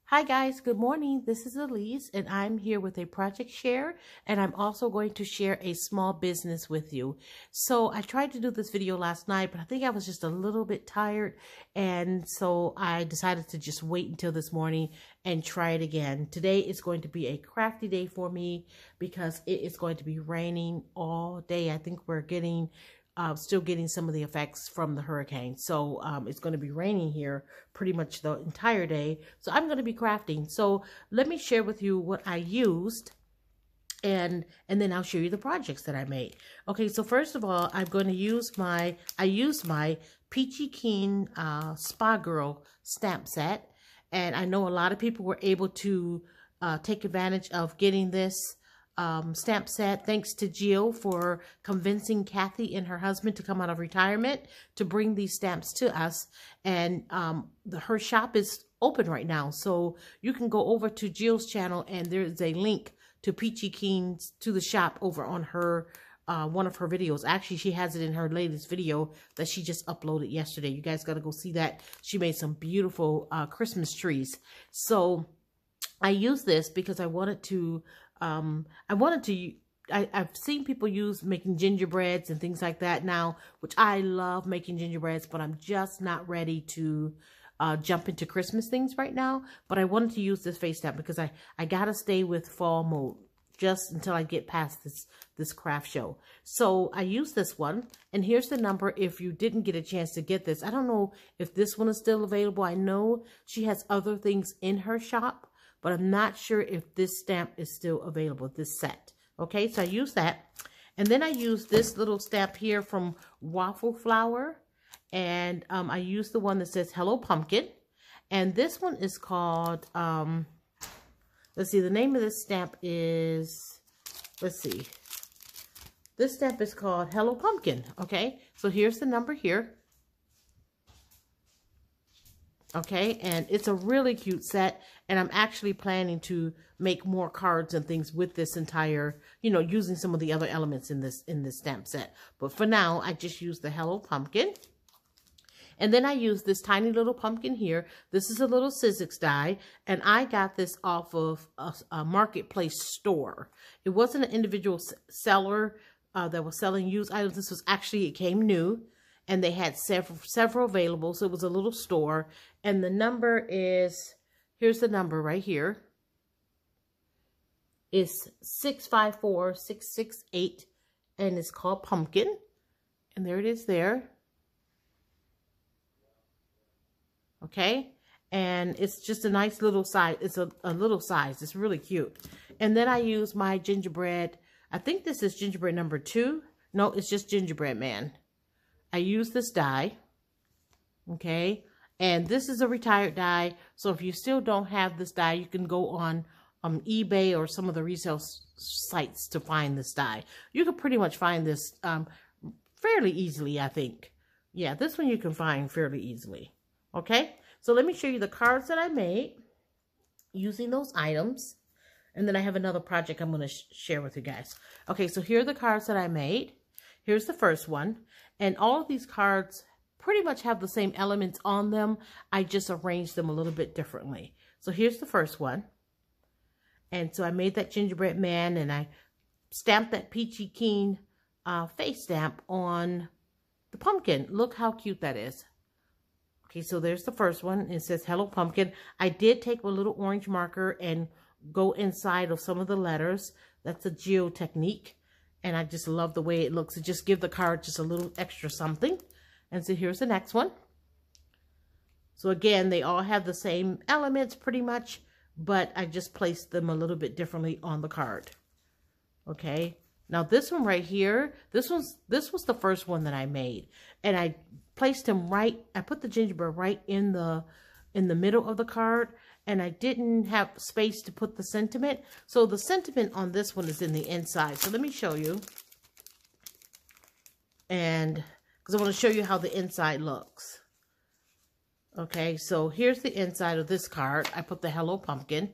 Hi guys, good morning. This is Elise and I'm here with a project share, and I'm also going to share a small business with you. So I tried to do this video last night, but I think I was just a little bit tired, and so I decided to just wait until this morning and try it again. Today is going to be a crafty day for me because it is going to be raining all day. I think we're getting still getting some of the effects from the hurricane. So it's going to be raining here pretty much the entire day. So I'm going to be crafting. So let me share with you what I used, and then I'll show you the projects that I made. Okay, so first of all, I'm going to use I used my Peachy Keen Spa Girl stamp set. And I know a lot of people were able to take advantage of getting this stamp set, thanks to Jill for convincing Kathy and her husband to come out of retirement to bring these stamps to us. And her shop is open right now, so you can go over to Jill's channel and there's a link to Peachy Keen to the shop over on her one of her videos. Actually, she has it in her latest video that she just uploaded yesterday. You guys got to go see that. She made some beautiful Christmas trees. So I use this because I wanted to I've seen people making gingerbreads and things like that now, which I love making gingerbreads, but I'm just not ready to jump into Christmas things right now. But I wanted to use this face stamp because I gotta stay with fall mode just until I get past this craft show. So I use this one, and here's the number if you didn't get a chance to get this. I don't know if this one is still available. I know she has other things in her shop, but I'm not sure if this stamp is still available, this set. Okay, so I use that. And then I use this little stamp here from Waffle Flower. And I use the one that says Hello Pumpkin. And this one is called, let's see, the name of this stamp is, let's see. This stamp is called Hello Pumpkin, okay? So here's the number here. Okay, and it's a really cute set, and I'm actually planning to make more cards and things with this entire, using some of the other elements in this stamp set. But for now, I just use the Hello Pumpkin. And then I use this tiny little pumpkin here. This is a little Sizzix die, and I got this off of a marketplace store. It wasn't an individual seller that was selling used items. This was actually, it came new. And they had several available, so it was a little store. And the number is, here's the number right here. It's 654668, and it's called Pumpkin. And there it is there. Okay, and it's just a nice little size. It's a little size. It's really cute. And then I use my gingerbread. I think this is gingerbread number 2. No, it's just gingerbread man. I use this die, okay, and this is a retired die, so if you still don't have this die, you can go on eBay or some of the resale sites to find this die. You can pretty much find this fairly easily, I think. Yeah, this one you can find fairly easily, okay? So let me show you the cards that I made using those items, and then I have another project I'm going to share with you guys. Okay, so here are the cards that I made. Here's the first one. And all of these cards pretty much have the same elements on them. I just arranged them a little bit differently. So here's the first one. And so I made that gingerbread man, and I stamped that Peachy Keen face stamp on the pumpkin. Look how cute that is. Okay, so there's the first one. It says Hello Pumpkin. I did take a little orange marker and go inside of some of the letters. That's a Jill technique. And I just love the way it looks. It just gives the card just a little extra something. And so here's the next one. So again, they all have the same elements pretty much, but I just placed them a little bit differently on the card. Okay. Now this one right here, this was the first one that I made. And I placed him I put the gingerbread right in the middle of the card. And I didn't have space to put the sentiment. So the sentiment on this one is in the inside. So let me show you. And because I want to show you how the inside looks. Okay, so here's the inside of this card. I put the Hello Pumpkin.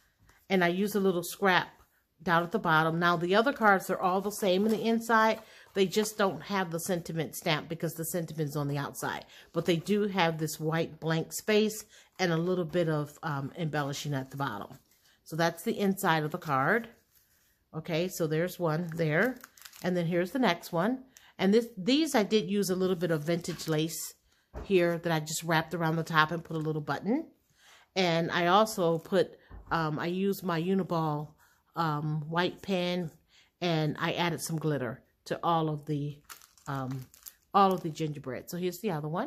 And I use a little scrap down at the bottom. Now the other cards are all the same in the inside. They just don't have the sentiment stamp because the sentiment is on the outside. But they do have this white blank space and a little bit of embellishing at the bottom. So that's the inside of the card. Okay, so there's one there. And then here's the next one. And these I did use a little bit of vintage lace here that I just wrapped around the top and put a little button. And I also put, I used my Uniball white pen, and I added some glitter to all of the gingerbread. So here's the other one.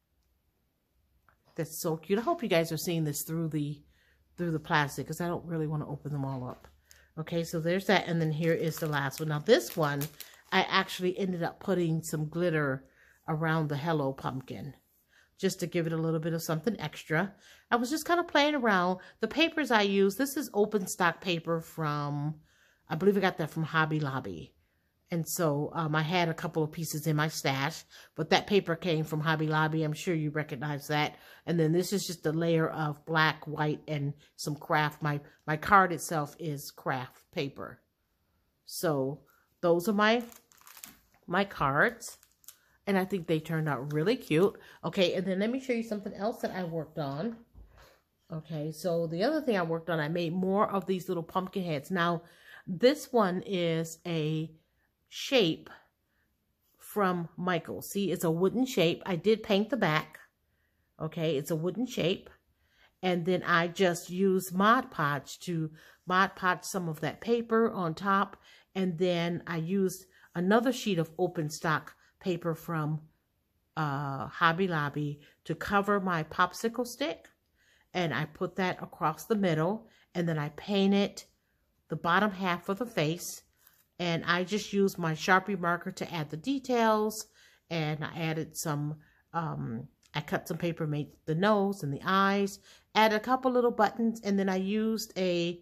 That's so cute. I hope you guys are seeing this through the plastic, because I don't really want to open them all up. Okay, so there's that, and then here is the last one. Now this one, I actually ended up putting some glitter around the Hello Pumpkin, just to give it a little bit of something extra. I was just kind of playing around. The papers I use, this is open stock paper from, I believe I got that from Hobby Lobby. And so I had a couple of pieces in my stash, but that paper came from Hobby Lobby. I'm sure you recognize that. And then this is just a layer of black, white, and some craft. My card itself is craft paper. So those are my cards. And I think they turned out really cute. Okay, and then let me show you something else that I worked on. Okay, so the other thing I worked on, I made more of these little pumpkin heads. Now, this one is a shape from Michael. See, it's a wooden shape. I did paint the back. Okay, it's a wooden shape. And then I just used Mod Podge to Mod Podge some of that paper on top. And then I used another sheet of open stock paper from Hobby Lobby to cover my popsicle stick. And I put that across the middle. And then I painted the bottom half of the face. And I just used my Sharpie marker to add the details. And I added some, I cut some paper, made the nose and the eyes. Added a couple little buttons. And then I used a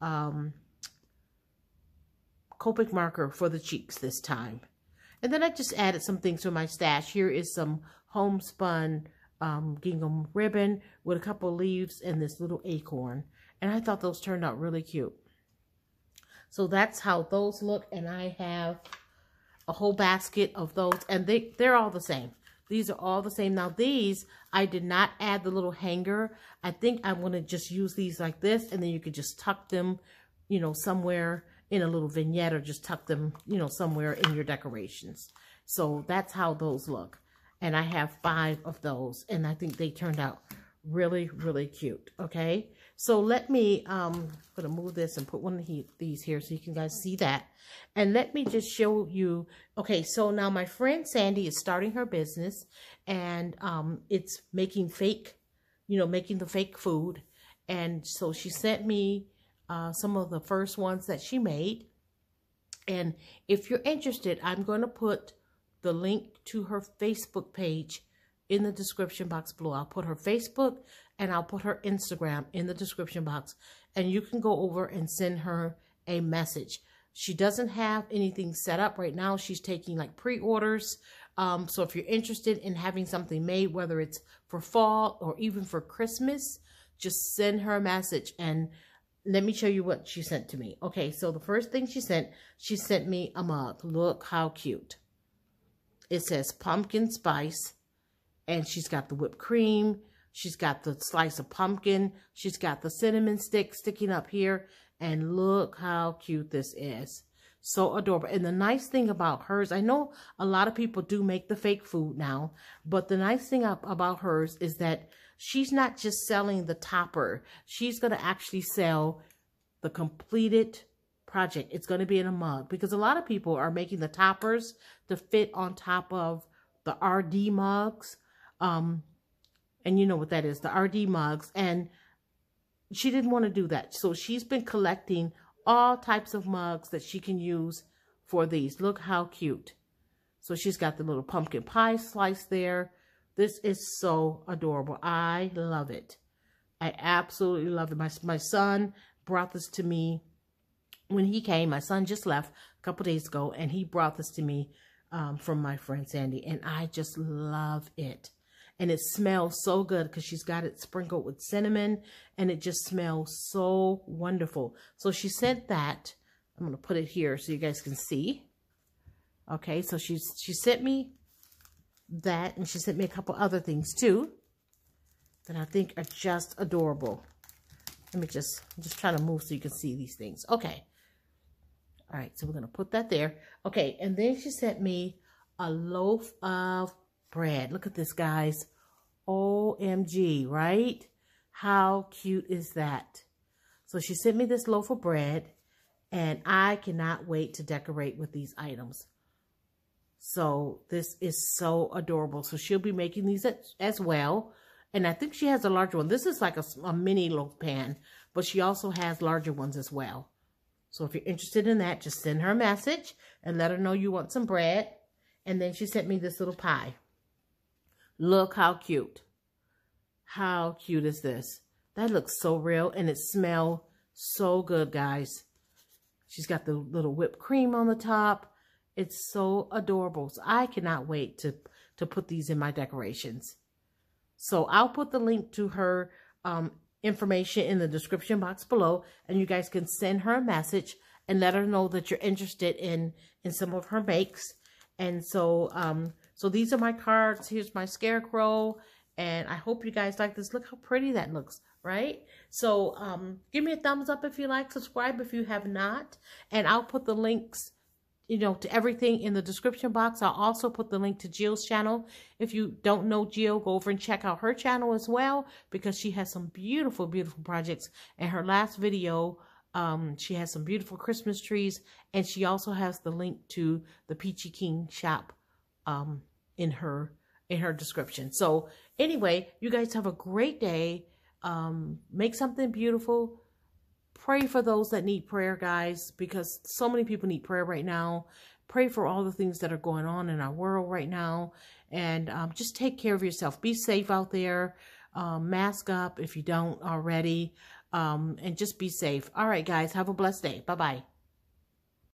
Copic marker for the cheeks this time. And then I just added some things from my stash. Here is some homespun gingham ribbon with a couple leaves and this little acorn. And I thought those turned out really cute. So that's how those look, and I have a whole basket of those, and they're all the same. These are all the same. Now these, I did not add the little hanger. I think I'm going to just use these like this, and then you could just tuck them, you know, somewhere in a little vignette, or just tuck them, you know, somewhere in your decorations. So that's how those look. And I have 5 of those, and I think they turned out really, really cute. Okay, so let me I'm gonna move this and put one of these here so you can guys see that. And let me just show you. Okay, so now my friend Sandy is starting her business, and it's making fake, you know, making the fake food. And so she sent me some of the first ones that she made. And if you're interested, I'm going to put the link to her Facebook page in the description box below. I'll put her Facebook and I'll put her Instagram in the description box, and you can go over and send her a message. She doesn't have anything set up right now. She's taking like pre-orders. So if you're interested in having something made, whether it's for fall or even for Christmas, just send her a message. And let me show you what she sent to me. Okay, so the first thing she sent me a mug. Look how cute. It says pumpkin spice. And she's got the whipped cream. She's got the slice of pumpkin. She's got the cinnamon stick sticking up here. And look how cute this is. So adorable. And the nice thing about hers, I know a lot of people do make the fake food now, but the nice thing about hers is that she's not just selling the topper. She's going to actually sell the completed project. It's going to be in a mug, because a lot of people are making the toppers to fit on top of the RD mugs. And you know what that is, the RD mugs. And she didn't want to do that. So she's been collecting all types of mugs that she can use for these. Look how cute. So she's got the little pumpkin pie slice there. This is so adorable. I love it. I absolutely love it. My son brought this to me when he came. My son just left a couple days ago, and he brought this to me from my friend Sandy. And I just love it. And it smells so good because she's got it sprinkled with cinnamon, and it just smells so wonderful. So she sent that. I'm going to put it here so you guys can see. Okay, so she sent me that, and she sent me a couple other things too that I think are just adorable. Let me just try to move so you can see these things. Okay. All right, so we're going to put that there. Okay, and then she sent me a loaf of bread. Look at this, guys. OMG, right? How cute is that? So she sent me this loaf of bread, and I cannot wait to decorate with these items. So this is so adorable. So she'll be making these as well. And I think she has a larger one. This is like a mini loaf pan, but she also has larger ones as well. So if you're interested in that, just send her a message and let her know you want some bread. And then she sent me this little pie. Look how cute. How cute is this? That looks so real, and it smells so good, guys. She's got the little whipped cream on the top. It's so adorable. So I cannot wait to put these in my decorations. So I'll put the link to her information in the description box below, and you guys can send her a message and let her know that you're interested in some of her makes. And so so these are my cards. Here's my scarecrow, and I hope you guys like this. Look how pretty that looks, right? So give me a thumbs up if you like, subscribe if you have not, and I'll put the links, you know, to everything in the description box. I'll also put the link to Jill's channel. If you don't know Jill, go over and check out her channel as well, because she has some beautiful, beautiful projects. In her last video, she has some beautiful Christmas trees, and she also has the link to the Peachy Keen shop in her description. So anyway, you guys have a great day. Make something beautiful. Pray for those that need prayer, guys, because so many people need prayer right now. Pray for all the things that are going on in our world right now. And just take care of yourself. Be safe out there. Mask up if you don't already. And just be safe. All right, guys. Have a blessed day. Bye-bye.